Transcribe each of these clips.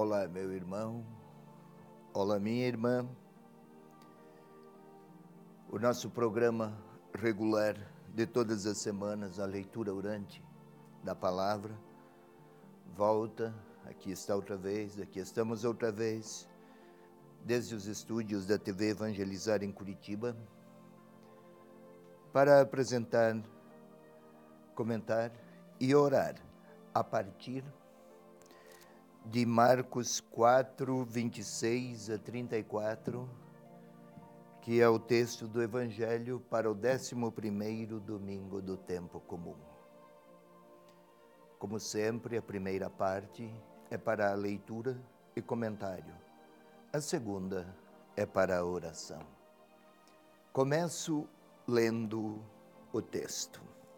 Olá, meu irmão. Olá, minha irmã. O nosso programa regular de todas as semanas, a leitura orante da palavra, volta. Aqui está outra vez, aqui estamos outra vez, desde os estúdios da TV Evangelizar em Curitiba, para apresentar, comentar e orar a partir de Marcos 4, 26 a 34, que é o texto do Evangelho para o 11º domingo do tempo comum. Como sempre, a primeira parte é para a leitura e comentário. A segunda é para a oração. Começo lendo o texto.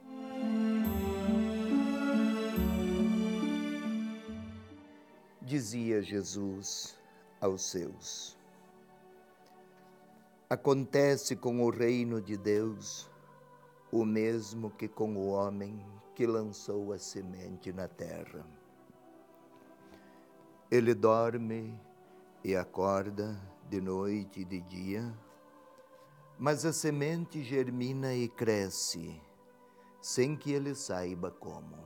Dizia Jesus aos seus: acontece com o reino de Deus o mesmo que com o homem que lançou a semente na terra. Ele dorme e acorda de noite e de dia, mas a semente germina e cresce, sem que ele saiba como.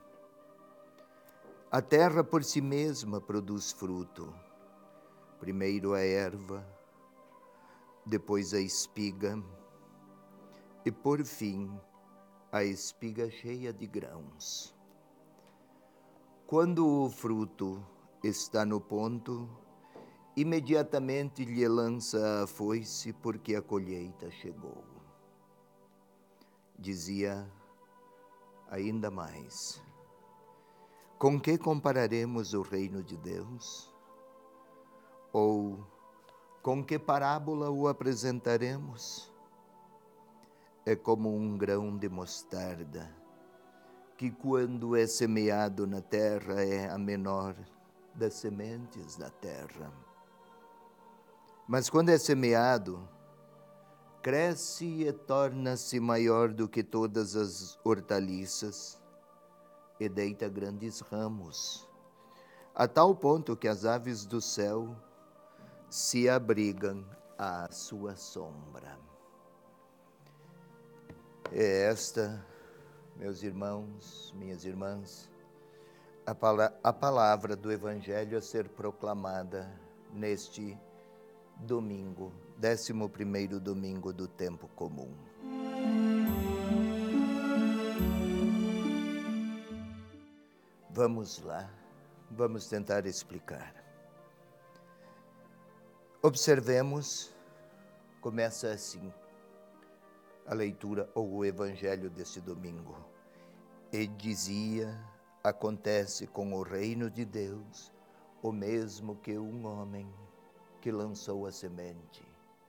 A terra por si mesma produz fruto, primeiro a erva, depois a espiga e, por fim, a espiga cheia de grãos. Quando o fruto está no ponto, imediatamente lhe lança a foice, porque a colheita chegou. Dizia ainda mais: com que compararemos o reino de Deus? Ou com que parábola o apresentaremos? É como um grão de mostarda, que quando é semeado na terra é a menor das sementes da terra. Mas quando é semeado, cresce e torna-se maior do que todas as hortaliças e deita grandes ramos, a tal ponto que as aves do céu se abrigam à sua sombra. É esta, meus irmãos, minhas irmãs, a palavra do Evangelho a ser proclamada neste domingo, 11º domingo do tempo comum. Vamos lá, vamos tentar explicar. Observemos, começa assim a leitura ou o Evangelho deste domingo. E dizia: acontece com o reino de Deus o mesmo que um homem que lançou a semente.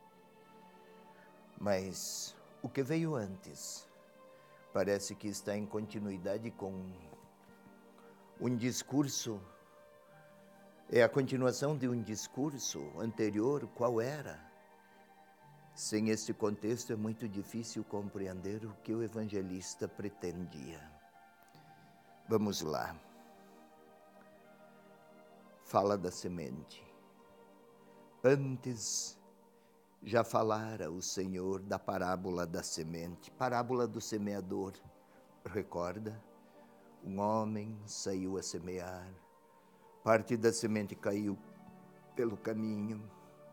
Mas o que veio antes parece que está em continuidade com um discurso, é a continuação de um discurso anterior. Qual era? Sem este contexto é muito difícil compreender o que o evangelista pretendia. Vamos lá. Fala da semente. Antes já falara o Senhor da parábola da semente, parábola do semeador. Recorda? Um homem saiu a semear, parte da semente caiu pelo caminho,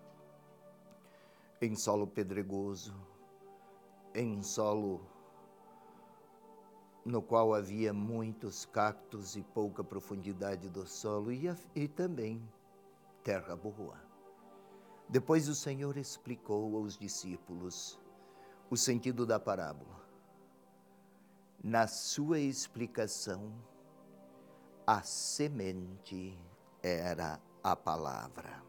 em solo pedregoso, em solo no qual havia muitos cactos e pouca profundidade do solo, e também terra boa. Depois o Senhor explicou aos discípulos o sentido da parábola. Na sua explicação, a semente era a palavra.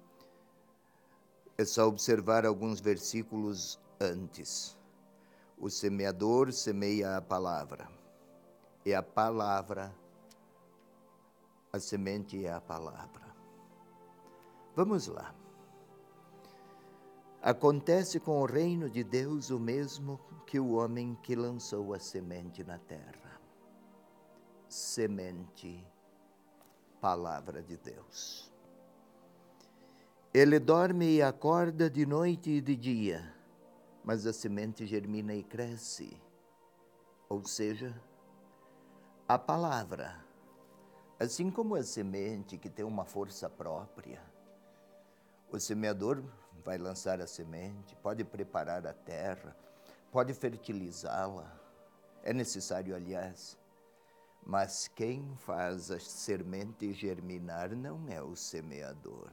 É só observar alguns versículos antes. O semeador semeia a palavra. E a palavra, a semente é a palavra. Vamos lá. Acontece com o reino de Deus o mesmo que o homem que lançou a semente na terra. Semente palavra de Deus. Ele dorme e acorda de noite e de dia, mas a semente germina e cresce. Ou seja, a palavra, assim como a semente que tem uma força própria, o semeador vai lançar a semente, pode preparar a terra, pode fertilizá-la, é necessário, aliás, mas quem faz a semente germinar não é o semeador.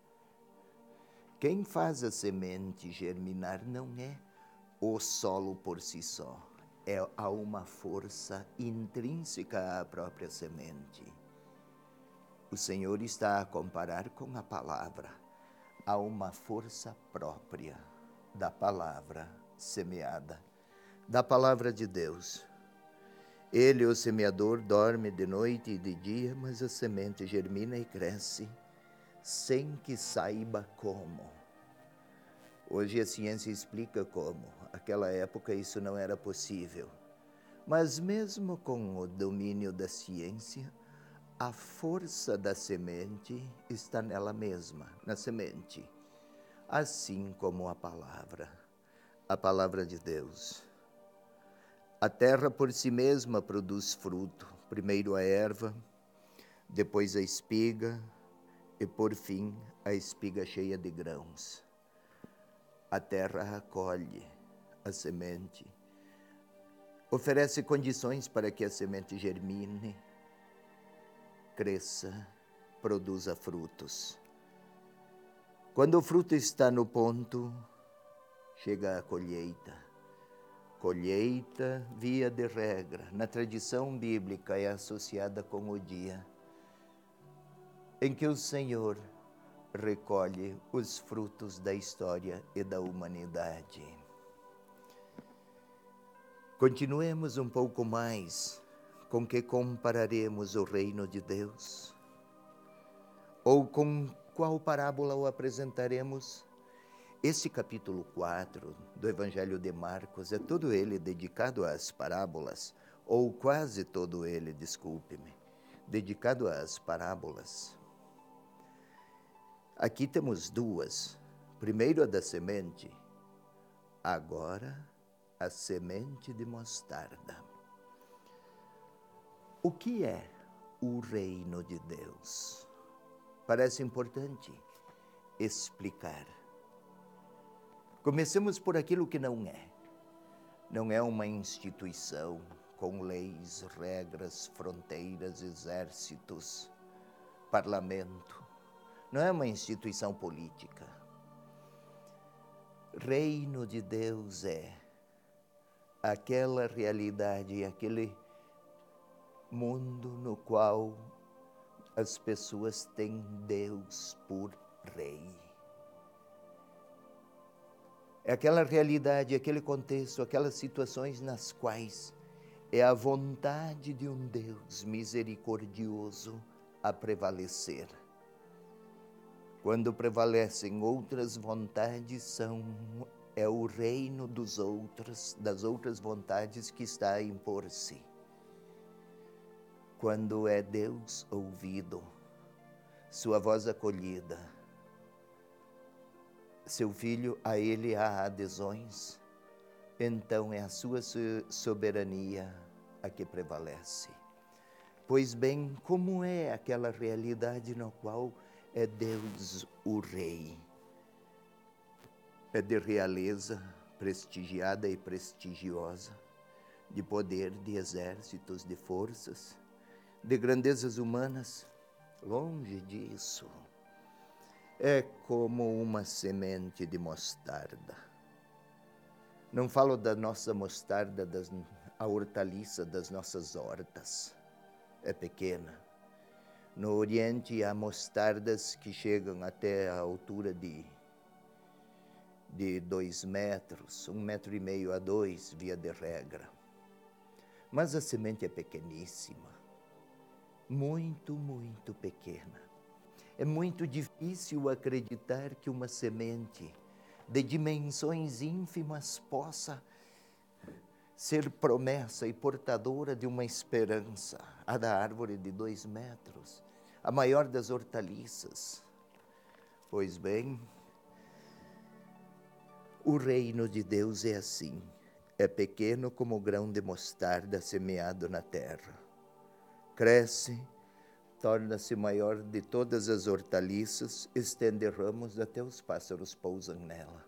Quem faz a semente germinar não é o solo por si só, há uma força intrínseca à própria semente. O Senhor está a comparar com a palavra. Há uma força própria da palavra semeada, da palavra de Deus. Ele, o semeador, dorme de noite e de dia, mas a semente germina e cresce sem que saiba como. Hoje a ciência explica como. Naquela época isso não era possível. Mas mesmo com o domínio da ciência, a força da semente está nela mesma, na semente. Assim como a palavra de Deus. A terra por si mesma produz fruto, primeiro a erva, depois a espiga e por fim a espiga cheia de grãos. A terra acolhe a semente, oferece condições para que a semente germine, cresça, produza frutos. Quando o fruto está no ponto, chega a colheita. Colheita, via de regra, na tradição bíblica é associada com o dia em que o Senhor recolhe os frutos da história e da humanidade. Continuemos um pouco mais. Com que compararemos o reino de Deus? Ou com qual parábola o apresentaremos? Esse capítulo 4 do Evangelho de Marcos é todo ele dedicado às parábolas, ou quase todo ele, desculpe-me, dedicado às parábolas. Aqui temos duas. Primeiro a da semente, agora a semente de mostarda. O que é o reino de Deus? Parece importante explicar. Comecemos por aquilo que não é. Não é uma instituição com leis, regras, fronteiras, exércitos, parlamento. Não é uma instituição política. Reino de Deus é aquela realidade, aquele mundo no qual as pessoas têm Deus por rei. É aquela realidade, aquele contexto, aquelas situações nas quais é a vontade de um Deus misericordioso a prevalecer. Quando prevalecem outras vontades, é o reino das outras vontades que está a impor-se. Quando é Deus ouvido, sua voz acolhida, seu filho, a ele há adesões, então é a sua soberania a que prevalece. Pois bem, como é aquela realidade na qual é Deus o Rei? É de realeza prestigiada e prestigiosa, de poder, de exércitos, de forças, de grandezas humanas? Longe disso. É como uma semente de mostarda. Não falo da nossa mostarda, a hortaliça das nossas hortas. É pequena. No Oriente há mostardas que chegam até a altura de 2 metros, 1,5 metros a 2, via de regra. Mas a semente é pequeníssima, muito, muito pequena. É muito difícil acreditar que uma semente de dimensões ínfimas possa ser promessa e portadora de uma esperança. A da árvore de 2 metros, a maior das hortaliças. Pois bem, o reino de Deus é assim, é pequeno como o grão de mostarda semeado na terra. Cresce, torna-se maior de todas as hortaliças, estende ramos até os pássaros pousam nela.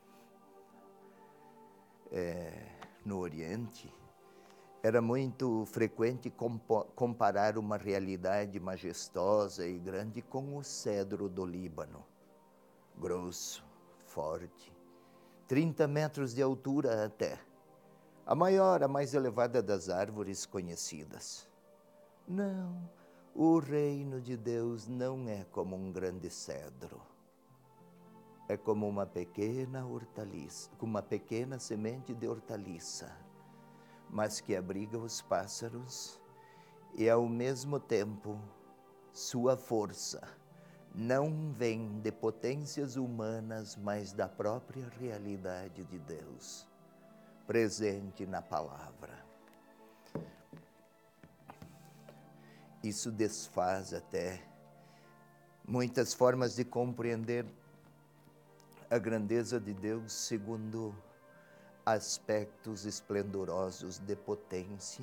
No Oriente, era muito frequente comparar uma realidade majestosa e grande com o cedro do Líbano. Grosso, forte, 30 metros de altura até. A maior, a mais elevada das árvores conhecidas. Não, o reino de Deus não é como um grande cedro. É como uma pequena hortaliça, como uma pequena semente de hortaliça, mas que abriga os pássaros e, ao mesmo tempo, sua força não vem de potências humanas, mas da própria realidade de Deus, presente na palavra. Isso desfaz até muitas formas de compreender a grandeza de Deus segundo aspectos esplendorosos de potência,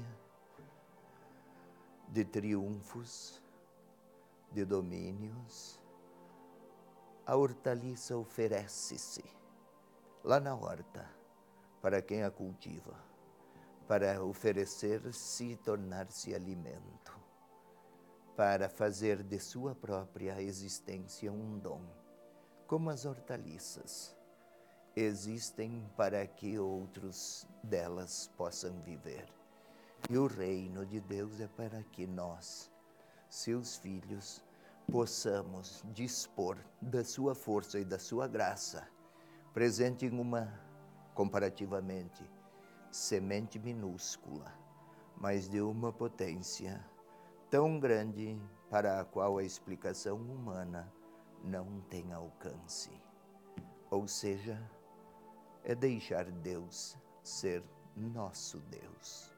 de triunfos, de domínios. A hortaliça oferece-se lá na horta para quem a cultiva, para oferecer-se e tornar-se alimento, para fazer de sua própria existência um dom, como as hortaliças existem para que outros delas possam viver. E o reino de Deus é para que nós, seus filhos, possamos dispor da sua força e da sua graça, presente em uma, comparativamente, semente minúscula, mas de uma potência tão grande para a qual a explicação humana não tem alcance. Ou seja, é deixar Deus ser nosso Deus.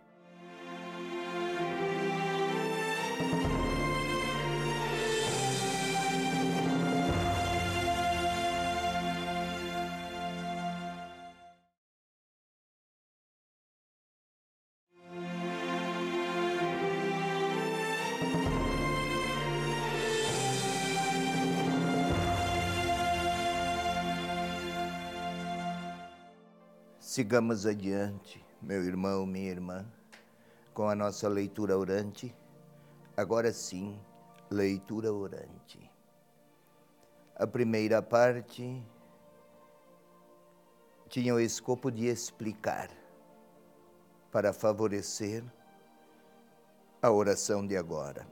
Sigamos adiante, meu irmão, minha irmã, com a nossa leitura orante. Agora sim, leitura orante. A primeira parte tinha o escopo de explicar, para favorecer a oração de agora.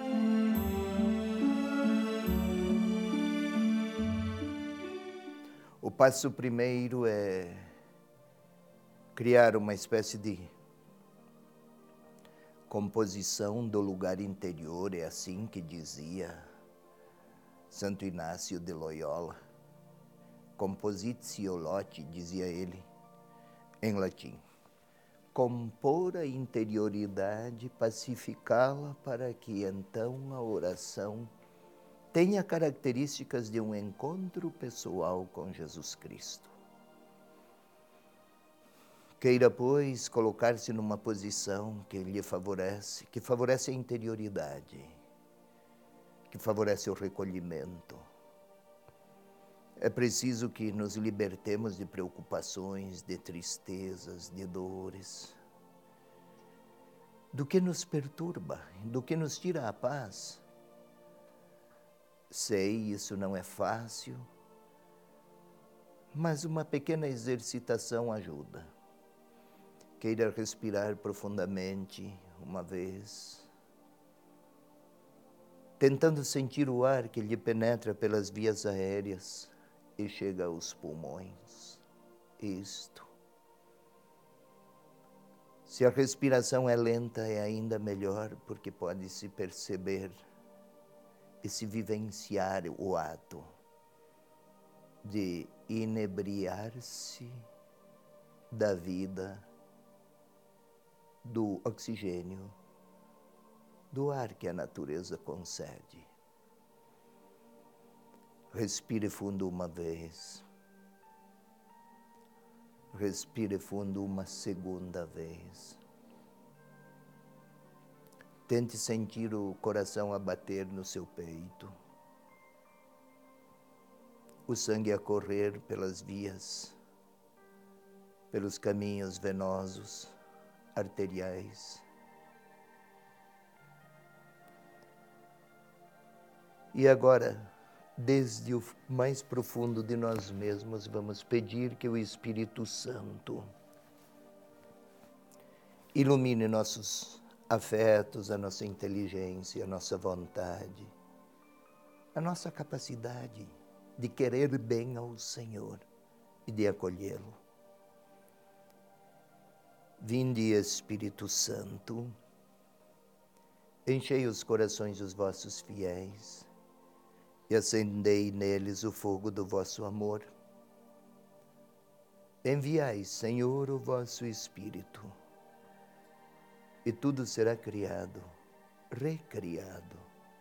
O passo primeiro é criar uma espécie de composição do lugar interior, é assim que dizia Santo Inácio de Loyola. Compositio loci, dizia ele, em latim. Compor a interioridade, pacificá-la para que então a oração tenha características de um encontro pessoal com Jesus Cristo. Queira, pois, colocar-se numa posição que lhe favorece, que favorece a interioridade, que favorece o recolhimento. É preciso que nos libertemos de preocupações, de tristezas, de dores, do que nos perturba, do que nos tira a paz. Sei, isso não é fácil, mas uma pequena exercitação ajuda. Queira respirar profundamente uma vez, tentando sentir o ar que lhe penetra pelas vias aéreas e chega aos pulmões. Isto. Se a respiração é lenta, é ainda melhor, porque pode-se perceber e se vivenciar o ato de inebriar-se da vida, do oxigênio, do ar que a natureza concede. Respire fundo uma vez. Respire fundo uma segunda vez. Tente sentir o coração a bater no seu peito. O sangue a correr pelas vias, pelos caminhos venosos, arteriais. E agora, desde o mais profundo de nós mesmos, vamos pedir que o Espírito Santo ilumine nossos afetos, a nossa inteligência, a nossa vontade, a nossa capacidade de querer bem ao Senhor e de acolhê-lo. Vinde, Espírito Santo, enchei os corações dos vossos fiéis e acendei neles o fogo do vosso amor. Enviai, Senhor, o vosso Espírito, e tudo será criado, recriado,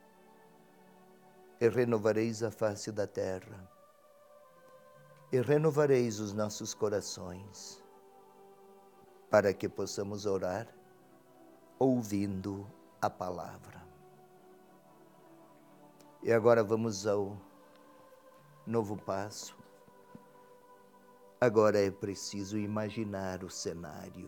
e renovareis a face da terra, e renovareis os nossos corações, para que possamos orar ouvindo a palavra. E agora vamos ao novo passo. Agora é preciso imaginar o cenário.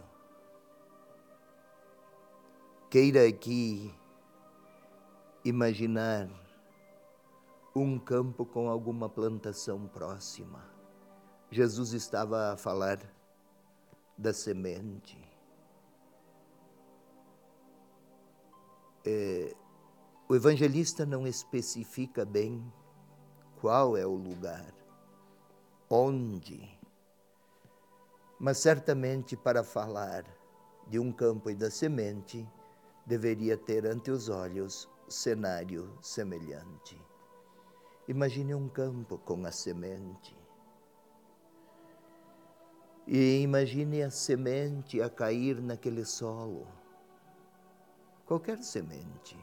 Queira aqui imaginar um campo com alguma plantação próxima. Jesus estava a falar da semente. O evangelista não especifica bem qual é o lugar, onde, mas certamente para falar de um campo e da semente, deveria ter ante os olhos cenário semelhante. Imagine um campo com a semente. E imagine a semente a cair naquele solo. Qualquer semente.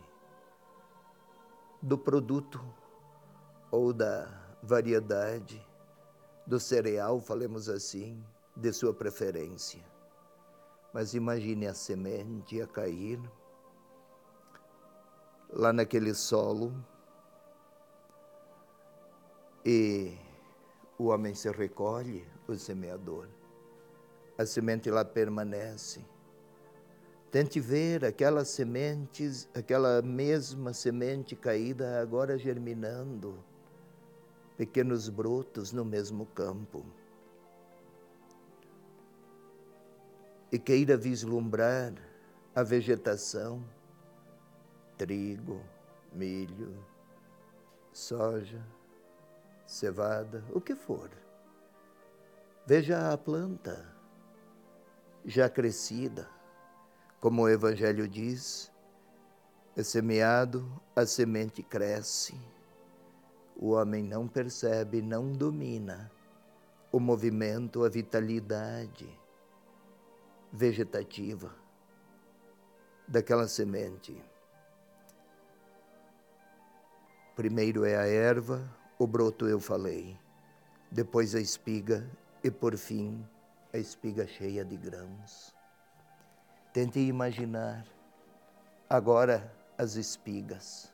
Do produto ou da variedade, do cereal, falemos assim, de sua preferência. Mas imagine a semente a cair lá naquele solo e o homem se recolhe, o semeador. A semente lá permanece. Tente ver aquelas sementes, aquela mesma semente caída agora germinando, pequenos brotos no mesmo campo. E queira vislumbrar a vegetação, trigo, milho, soja, cevada, o que for. Veja a planta já crescida. Como o Evangelho diz, é semeado, a semente cresce. O homem não percebe, não domina o movimento, a vitalidade vegetativa daquela semente. Primeiro é a erva, o broto eu falei, depois a espiga e por fim a espiga cheia de grãos. Tente imaginar agora as espigas.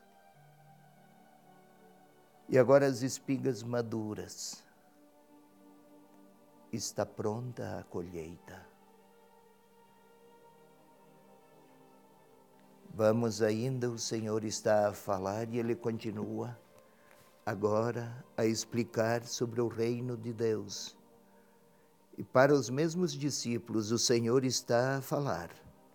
E agora as espigas maduras. Está pronta a colheita. Vamos ainda, o Senhor está a falar e Ele continua agora a explicar sobre o reino de Deus. E para os mesmos discípulos o Senhor está a falar.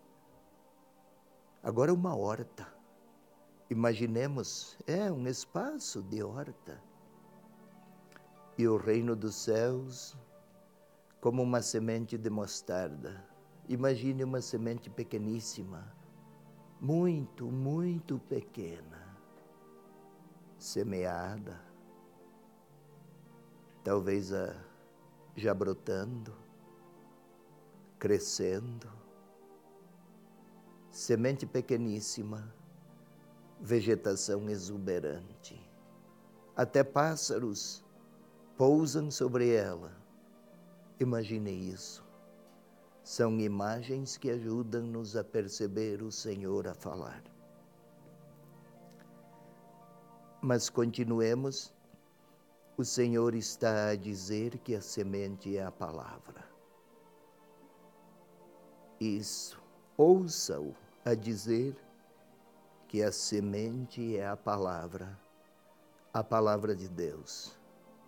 Agora uma horta. Imaginemos, um espaço de horta. E o reino dos céus como uma semente de mostarda. Imagine uma semente pequeníssima, muito, muito pequena, semeada, talvez já brotando, crescendo. Semente pequeníssima, vegetação exuberante. Até pássaros pousam sobre ela. Imagine isso. São imagens que ajudam-nos a perceber o Senhor a falar. Mas continuemos. O Senhor está a dizer que a semente é a palavra. Isso. Ouça-o a dizer que a semente é a palavra de Deus.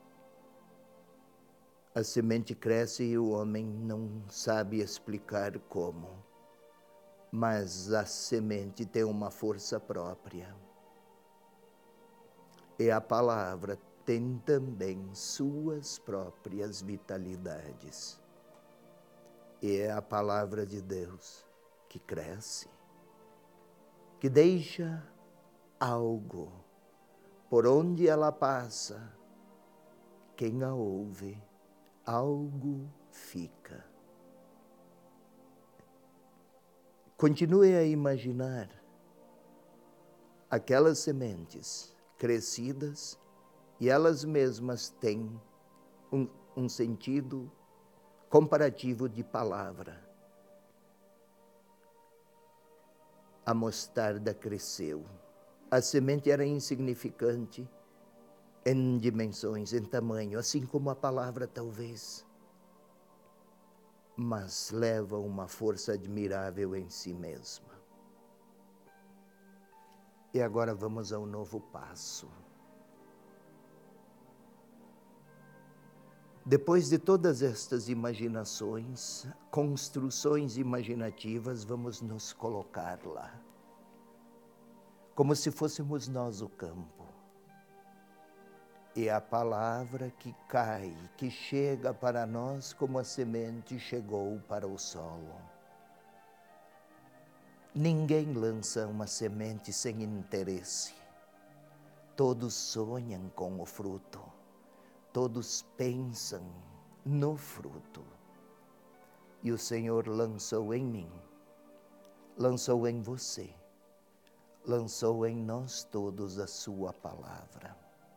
A semente cresce e o homem não sabe explicar como, mas a semente tem uma força própria. E a palavra tem também suas próprias vitalidades. E é a palavra de Deus que cresce, que deixa algo por onde ela passa. Quem a ouve, algo fica. Continue a imaginar aquelas sementes crescidas e elas mesmas têm um sentido comparativo de palavra. A mostarda cresceu. A semente era insignificante em dimensões, em tamanho, assim como a palavra talvez. Mas leva uma força admirável em si mesma. E agora vamos ao novo passo. Depois de todas estas imaginações, construções imaginativas, vamos nos colocar lá. Como se fôssemos nós o campo. E a palavra que cai, que chega para nós como a semente chegou para o solo. Ninguém lança uma semente sem interesse. Todos sonham com o fruto. Todos pensam no fruto. E o Senhor lançou em mim, lançou em você, lançou em nós todos a sua palavra.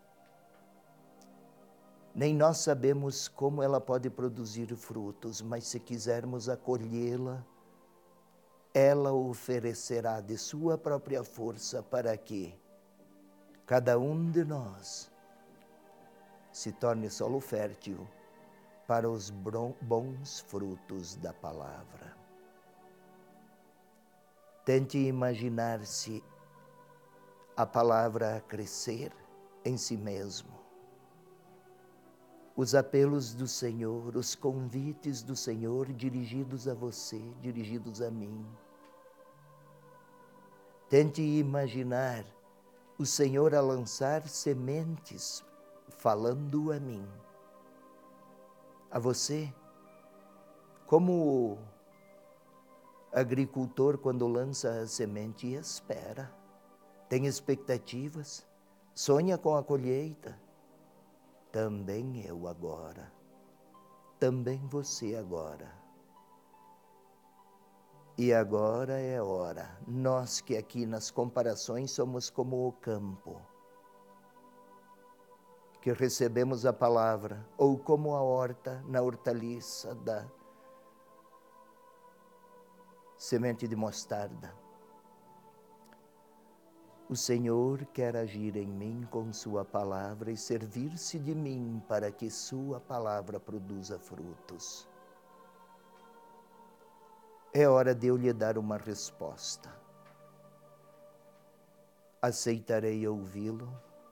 Nem nós sabemos como ela pode produzir frutos, mas se quisermos acolhê-la, ela oferecerá de sua própria força para que cada um de nós se torne solo fértil para os bons frutos da palavra. Tente imaginar-se a palavra a crescer em si mesmo. Os apelos do Senhor, os convites do Senhor dirigidos a você, dirigidos a mim. Tente imaginar o Senhor a lançar sementes falando a mim, a você, como o agricultor quando lança a semente espera, tem expectativas, sonha com a colheita. Também eu agora, também você agora. E agora é hora, nós que aqui nas comparações somos como o campo, que recebemos a palavra, ou como a horta na hortaliça da semente de mostarda. O Senhor quer agir em mim com sua palavra e servir-se de mim para que sua palavra produza frutos. É hora de eu lhe dar uma resposta. Aceitarei ouvi-lo?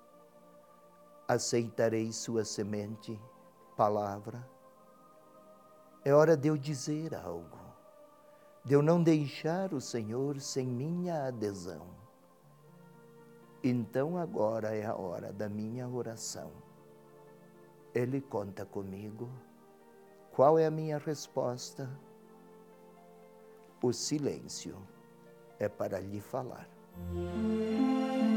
Aceitarei sua semente, palavra? É hora de eu dizer algo, de eu não deixar o Senhor sem minha adesão. Então agora é a hora da minha oração. Ele conta comigo. Qual é a minha resposta? O silêncio é para lhe falar.